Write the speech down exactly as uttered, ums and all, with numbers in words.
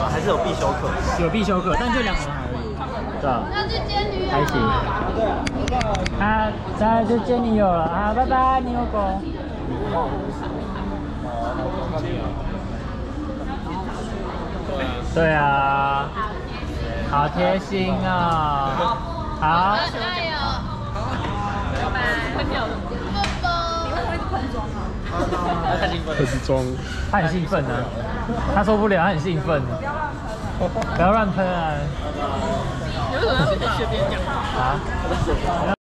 吗？还是有必修课？ 有必修课，但就两门而已。 对啊。 要去接女友。 还行。啊，再来就接女友了啊，拜拜，女友狗。对啊。好贴心啊！好。 加油！拜拜。会跳的。蹦蹦。你为什么一直喷妆啊？ 他太兴奋了。 喷妆。 他很兴奋呢、啊，他受不了，他很兴奋。不要乱喷啊！ 你为什么要在这边讲？ 啊？